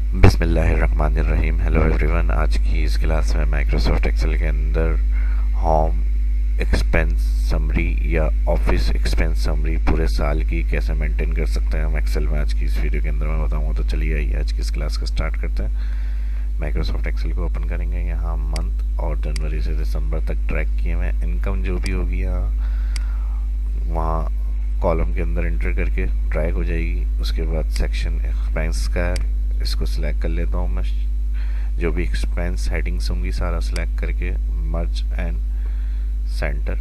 बिस्मिल्लाहिर्रहमानिर्रहीम। Hello everyone. आज की इस क्लास में माइक्रोसॉफ्ट एक्सेल के अंदर होम एक्सपेंस समरी या ऑफिस एक्सपेंस समरी पूरे साल की कैसे मेंटेन कर सकते हैं हम एक्सेल में, आज की इस वीडियो के अंदर मैं बताऊंगा। तो चलिए आइए आज की इस क्लास को स्टार्ट करते हैं। माइक्रोसॉफ्ट एक्सेल को ओपन करेंगे। यहाँ मंथ और जनवरी से दिसंबर तक ट्रैक किए हुए इनकम जो भी होगी यहाँ वहाँ कॉलम के अंदर एंटर करके ड्रैग हो जाएगी। उसके बाद सेक्शन एक्सपेंस का है, इसको सिलेक्ट कर लेता हूँ मैं। जो भी एक्सपेंस हेडिंग्स होंगी सारा सिलेक्ट करके मर्ज एंड सेंटर।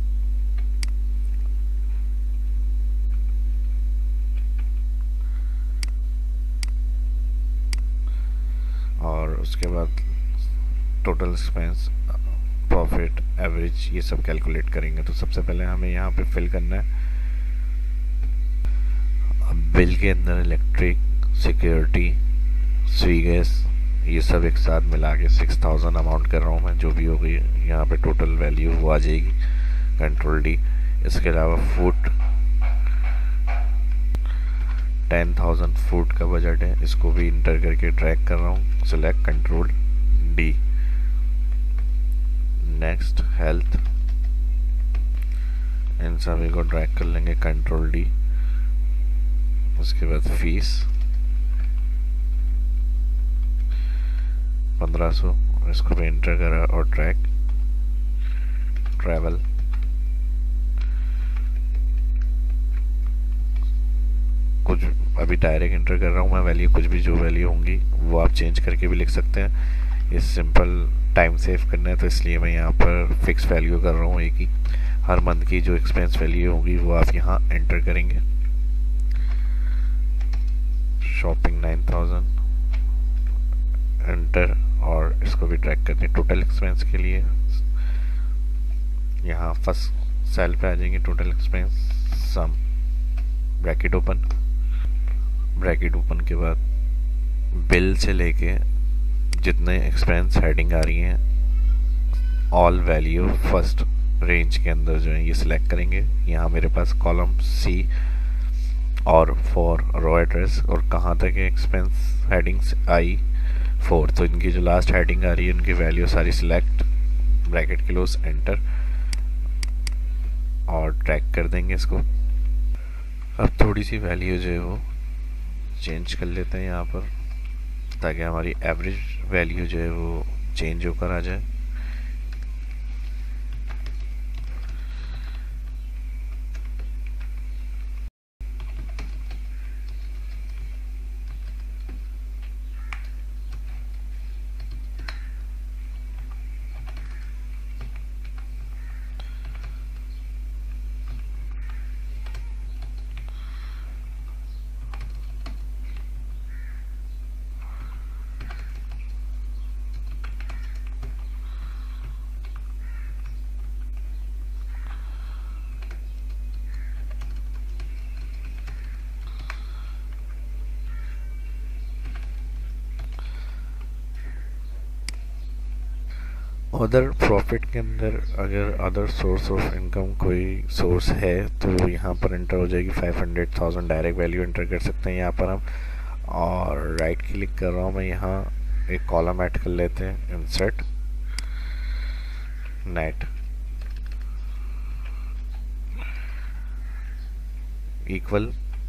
और उसके बाद टोटल एक्सपेंस, प्रॉफिट, एवरेज ये सब कैलकुलेट करेंगे। तो सबसे पहले हमें यहाँ पे फिल करना है। अब बिल के अंदर इलेक्ट्रिक, सिक्योरिटी, स्वी गैस ये सब एक साथ मिला के 6000 अमाउंट कर रहा हूँ मैं। जो भी होगी यहाँ पे टोटल वैल्यू वो आ जाएगी, कंट्रोल डी। इसके अलावा फूड 10,000 फूड का बजट है, इसको भी इंटर करके ड्रैग कर रहा हूँ, select, control D. Next health, इन सभी को ड्रैग कर लेंगे, कंट्रोल डी। उसके बाद फीस 1500, इसको भी इंटर करा और ड्रैग। ट्रैवल कुछ अभी डायरेक्ट इंटर कर रहा हूँ मैं वैल्यू, कुछ भी जो वैल्यू होंगी वो आप चेंज करके भी लिख सकते हैं। ये सिंपल टाइम सेव करना है तो इसलिए मैं यहाँ पर फिक्स वैल्यू कर रहा हूँ एक ही। हर मंथ की जो एक्सपेंस वैल्यू होगी वो आप यहाँ एंटर करेंगे। शॉपिंग 9000 एंटर, और इसको भी ड्रैग करते हैं टोटल एक्सपेंस के लिए। यहाँ फर्स्ट सेल पे आ जाएंगे, total expense sum, bracket open. Bracket open के बाद बिल से लेके जितने एक्सपेंस हेडिंग आ रही हैं ऑल वैल्यू फर्स्ट रेंज के अंदर जो है ये सिलेक्ट करेंगे। यहाँ मेरे पास कॉलम सी और फॉर रो एड्रेस और कहाँ तक है एक्सपेंस हेडिंग्स आई 4, तो इनकी जो लास्ट हेडिंग आ रही है उनकी वैल्यू सारी सिलेक्ट, ब्रैकेट क्लोज, एंटर और ट्रैक कर देंगे इसको। अब थोड़ी सी वैल्यू जो है वो चेंज कर लेते हैं यहाँ पर, ताकि हमारी एवरेज वैल्यू जो है वो चेंज होकर आ जाए। अदर प्रॉफिट के अंदर अगर अदर सोर्स ऑफ इनकम कोई सोर्स है तो यहाँ पर एंटर हो जाएगी 500,000, डायरेक्ट वैल्यू एंटर कर सकते हैं यहाँ पर हम। और राइट क्लिक कर रहा हूँ मैं, यहाँ एक कॉलम ऐड कर लेते हैं, insert net equal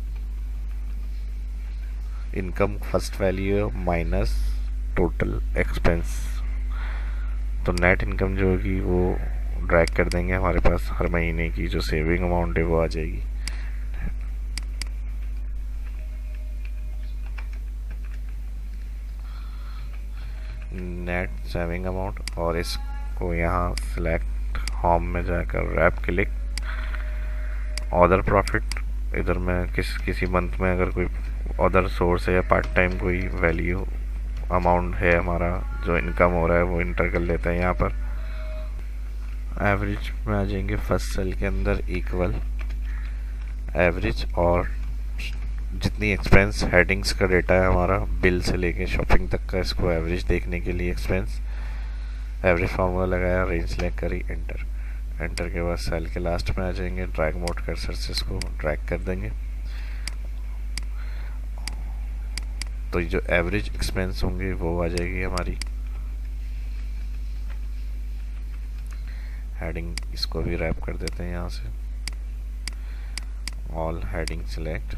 income first value minus total expense. तो नेट इनकम जो होगी वो ड्रैग कर देंगे, हमारे पास हर महीने की जो सेविंग अमाउंट है वो आ जाएगी। नेट सेविंग अमाउंट, और इसको यहाँ सिलेक्ट, होम में जाकर रैप क्लिक, अदर प्रॉफिट। इधर मैं किसी मंथ में अगर कोई अदर सोर्स है या पार्ट टाइम कोई वैल्यू अमाउंट है हमारा जो इनकम हो रहा है वो इंटर कर लेते हैं यहाँ पर। एवरेज में आ जाएंगे फर्स्ट सेल के अंदर, इक्वल एवरेज, और जितनी एक्सपेंस हेडिंग्स का डेटा है हमारा बिल से लेके शॉपिंग तक का, इसको एवरेज देखने के लिए एक्सपेंस एवरेज फार्मूला लगाया, रेंज सेलेक्ट करी, एंटर। एंटर के बाद सेल के लास्ट में आ जाएंगे, ड्रैग मोड कर्सर से इसको ड्रैग कर देंगे। तो जो एवरेज एक्सपेंस होंगे वो आ जाएगी हमारी। हेडिंग इसको भी रैप कर देते हैं यहाँ से, all heading select,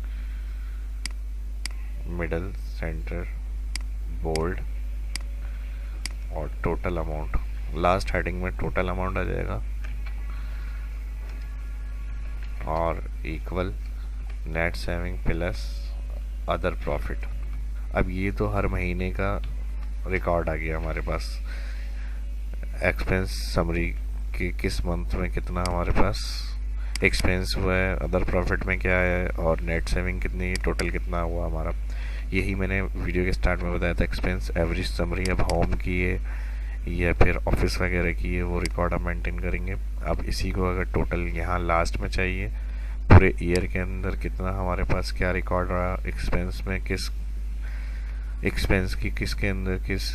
middle, centre, bold और टोटल अमाउंट। लास्ट हेडिंग में टोटल अमाउंट आ जाएगा और equal net saving plus other profit. अब ये तो हर महीने का रिकॉर्ड आ गया हमारे पास, एक्सपेंस समरी कि किस मंथ में कितना हमारे पास एक्सपेंस हुआ है, अदर प्रॉफिट में क्या है और नेट सेविंग कितनी, टोटल कितना हुआ हमारा। यही मैंने वीडियो के स्टार्ट में बताया था, एक्सपेंस एवरेज समरी। अब होम की है या फिर ऑफिस वगैरह की है, वो रिकॉर्ड हम मेंटेन करेंगे। अब इसी को अगर टोटल यहाँ लास्ट में चाहिए, पूरे ईयर के अंदर कितना हमारे पास क्या रिकॉर्ड रहा एक्सपेंस में, किस एक्सपेंस की किसके अंदर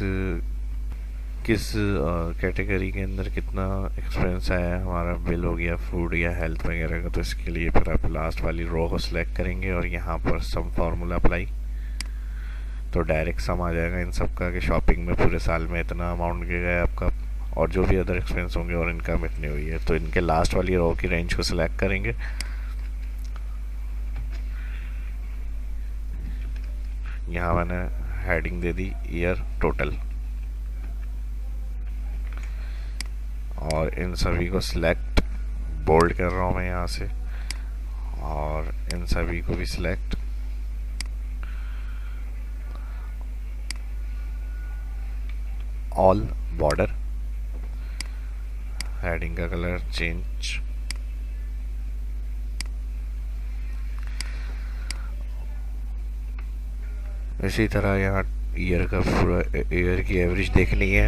किस कैटेगरी के अंदर कितना एक्सपेंस आया हमारा, बिल हो गया, फूड या हेल्थ वगैरह का। तो इसके लिए फिर आप लास्ट वाली रो को सिलेक्ट करेंगे और यहाँ पर सम फार्मूला अप्लाई, तो डायरेक्ट सम आ जाएगा इन सब का कि शॉपिंग में पूरे साल में इतना अमाउंट गया है आपका, और जो भी अदर एक्सपेंस होंगे और इनकम इतनी हुई है। तो इनके लास्ट वाली रो की रेंज को सिलेक्ट करेंगे। यहाँ मैंने हेडिंग दे दी ईयर टोटल, और इन सभी को सिलेक्ट बोल्ड कर रहा हूँ मैं यहाँ से, और इन सभी को भी सिलेक्ट ऑल बॉर्डर। हेडिंग का कलर चेंज, इसी तरह यहाँ ईयर का पूरा ईयर की एवरेज देखनी है,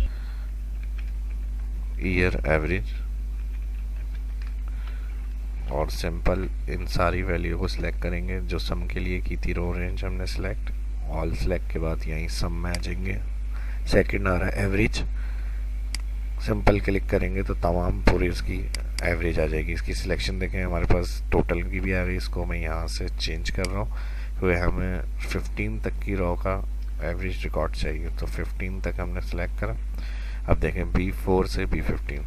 ईयर एवरेज, और सिंपल इन सारी वैल्यू को सिलेक्ट करेंगे जो सम के लिए की थी रो रेंज हमने सिलेक्ट। ऑल सिलेक्ट के बाद यहीं सम में आ जाएंगे, सेकंड आ रहा है एवरेज, सिंपल क्लिक करेंगे तो तमाम पूरी इसकी एवरेज आ जाएगी। इसकी सिलेक्शन देखें हमारे पास टोटल की भी आ गई, इसको मैं यहाँ से चेंज कर रहा हूँ क्योंकि हमें 15 तक की रो का एवरेज रिकॉर्ड चाहिए, तो 15 तक हमने सेलेक्ट करा। अब देखें B4 से B15,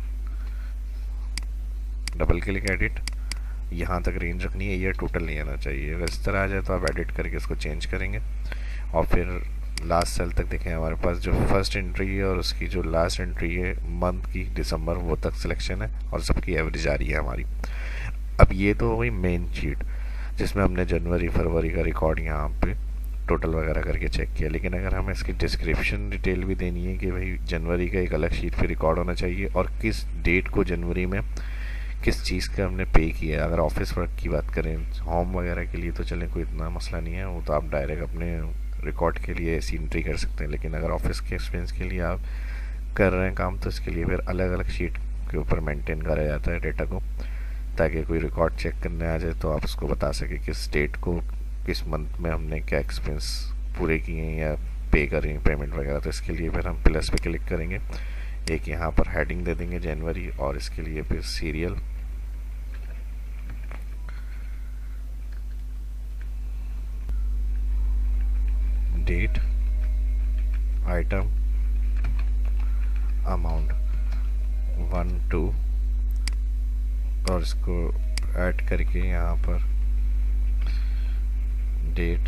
डबल क्लिक एडिट, यहाँ तक रेंज रखनी है, ये टोटल नहीं आना चाहिए। अगर इस तरह आ जाए तो आप एडिट करके इसको चेंज करेंगे। और फिर लास्ट सेल तक देखें हमारे पास जो फर्स्ट एंट्री है और उसकी जो लास्ट एंट्री है मंथ की दिसंबर, वो तक सिलेक्शन है और सबकी एवरेज आ रही है हमारी। अब ये तो हो गई मेन शीट जिसमें हमने जनवरी फरवरी का रिकॉर्ड यहाँ पे टोटल वगैरह करके चेक किया। लेकिन अगर हमें इसकी डिस्क्रिप्शन डिटेल भी देनी है कि भाई जनवरी का एक अलग शीट पे रिकॉर्ड होना चाहिए और किस डेट को जनवरी में किस चीज़ का हमने पे किया है। अगर ऑफिस वर्क की बात करें, होम वगैरह के लिए तो चलें कोई इतना मसला नहीं है, वो तो आप डायरेक्ट अपने रिकॉर्ड के लिए ऐसी एंट्री कर सकते हैं। लेकिन अगर ऑफिस के एक्सपेंस के लिए आप कर रहे हैं काम, तो इसके लिए फिर अलग अलग शीट के ऊपर मेंटेन करा जाता है डेटा को, ताकि कोई रिकॉर्ड चेक करने आ जाए तो आप उसको बता सकें किस डेट को किस मंथ में हमने क्या एक्सपेंस पूरे किए हैं या पे करें पेमेंट वगैरह। तो इसके लिए फिर हम प्लस पे क्लिक करेंगे, एक यहाँ पर हेडिंग दे देंगे जनवरी, और इसके लिए फिर सीरियल, डेट, आइटम, अमाउंट 1 2, और इसको ऐड करके यहाँ पर डेट।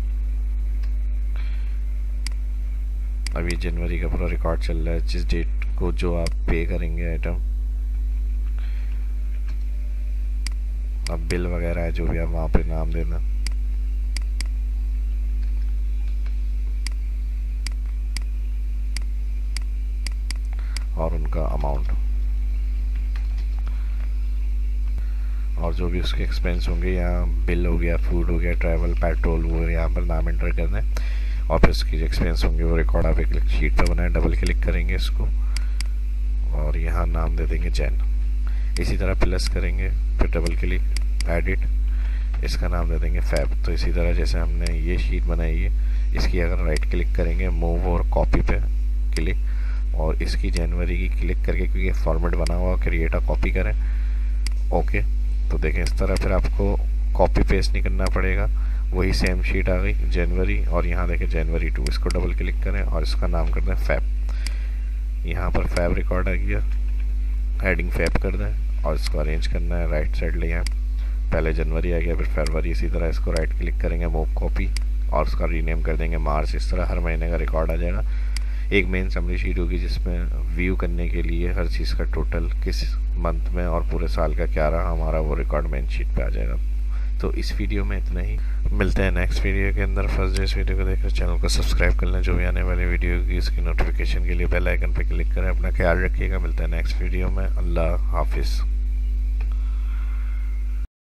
अब ये जनवरी का पूरा रिकॉर्ड चल रहा है, जिस डेट को जो आप पे करेंगे आइटम, अब बिल वगैरह है जो भी आप वहाँ पे नाम देना, और उनका अमाउंट, और जो भी उसके एक्सपेंस होंगे, यहाँ बिल हो गया, फूड हो गया, ट्रैवल, पेट्रोल, वो यहाँ पर नाम एंटर करना है। और फिर उसके जो एक्सपेंस होंगे वो रिकॉर्ड आप एक शीट पर बनाए, डबल क्लिक करेंगे इसको और यहाँ नाम दे देंगे जैन। इसी तरह प्लस करेंगे, फिर डबल क्लिक, एडिट, इसका नाम दे देंगे फैब। तो इसी तरह जैसे हमने ये शीट बनाई है, इसकी अगर राइट क्लिक करेंगे, मूव और कॉपी पे क्लिक, और इसकी जनवरी की क्लिक करके, क्योंकि फॉर्मेट बना हुआ, क्रिएट अ कॉपी करें, ओके। तो देखें इस तरह फिर आपको कॉपी पेस्ट नहीं करना पड़ेगा, वही सेम शीट आ गई जनवरी, और यहाँ देखें जनवरी 2, इसको डबल क्लिक करें और इसका नाम कर दें फैब। यहाँ पर फैब रिकॉर्ड आ गया, हेडिंग फैब कर दें और इसको अरेंज करना है राइट साइड ले आए। पहले जनवरी आ गया, फिर फरवरी, इसी तरह इसको राइट क्लिक करेंगे, मूव कॉपी, और उसका रीनेम कर देंगे मार्च। इस तरह हर महीने का रिकॉर्ड आ जाएगा। एक मेन समरी शीट होगी जिसमें व्यू करने के लिए हर चीज़ का टोटल किस मंथ में और पूरे साल का क्या रहा हमारा, वो रिकॉर्ड मेन शीट पे आ जाएगा। तो इस वीडियो में इतना ही, मिलते हैं नेक्स्ट वीडियो के अंदर। फर्स्ट डे इस वीडियो को देखकर चैनल को सब्सक्राइब कर लें, जो भी आने वाली वीडियो की इसकी नोटिफिकेशन के लिए बेल आइकन पर क्लिक करें। अपना ख्याल रखिएगा, मिलते हैं नेक्स्ट वीडियो में। अल्लाह हाफिज़।